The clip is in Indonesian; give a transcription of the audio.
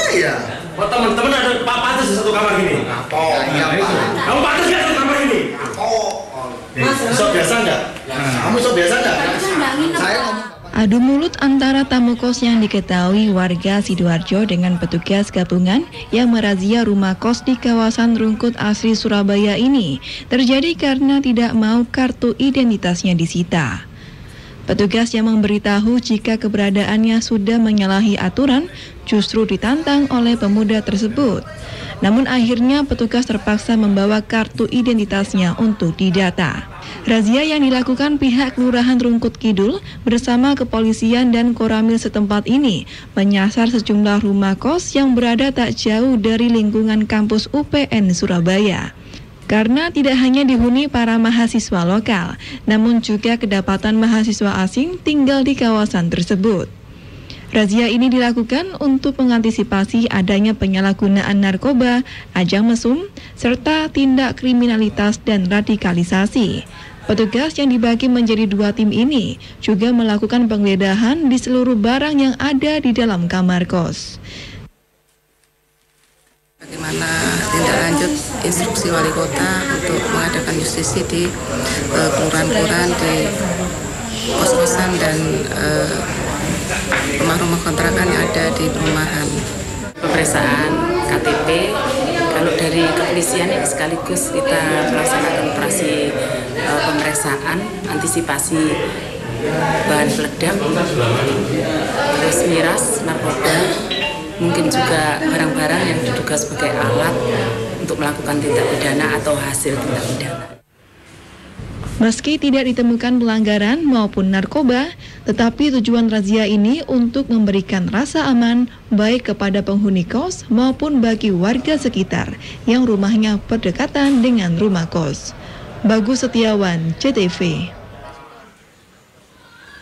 Iya. Oh teman-teman ada Pak pantas di satu kamar ini? Iya Pak. Kamu pantas nggak satu kamar ini? Sok biasa nggak? Kamu sok biasa nggak? Saya ngomong. Adu mulut antara tamu kos yang diketahui warga Sidoarjo dengan petugas gabungan yang merazia rumah kos di kawasan Rungkut Asri Surabaya ini terjadi karena tidak mau kartu identitasnya disita. Petugas yang memberitahu jika keberadaannya sudah menyalahi aturan justru ditantang oleh pemuda tersebut. Namun akhirnya petugas terpaksa membawa kartu identitasnya untuk didata. Razia yang dilakukan pihak Kelurahan Rungkut Kidul bersama kepolisian dan Koramil setempat ini menyasar sejumlah rumah kos yang berada tak jauh dari lingkungan kampus UPN Surabaya. Karena tidak hanya dihuni para mahasiswa lokal, namun juga kedapatan mahasiswa asing tinggal di kawasan tersebut. Razia ini dilakukan untuk mengantisipasi adanya penyalahgunaan narkoba, ajang mesum, serta tindak kriminalitas dan radikalisasi. Petugas yang dibagi menjadi 2 tim ini juga melakukan penggeledahan di seluruh barang yang ada di dalam kamar kos. Bagaimana tindak lanjut instruksi wali kota untuk mengadakan justisi di kelurahan-kelurahan, di kos-kosan dan rumah-rumah kontrakan yang ada di perumahan. Pemeriksaan KTP, kalau dari kepolisian ini sekaligus kita melaksanakan operasi pemeriksaan antisipasi bahan peledak, terus miras, narkoba, mungkin juga barang-barang yang diduga sebagai alat untuk melakukan tindak pidana atau hasil tindak pidana. Meski tidak ditemukan pelanggaran maupun narkoba, tetapi tujuan razia ini untuk memberikan rasa aman baik kepada penghuni kos maupun bagi warga sekitar yang rumahnya berdekatan dengan rumah kos. Bagus Setiawan, CTV.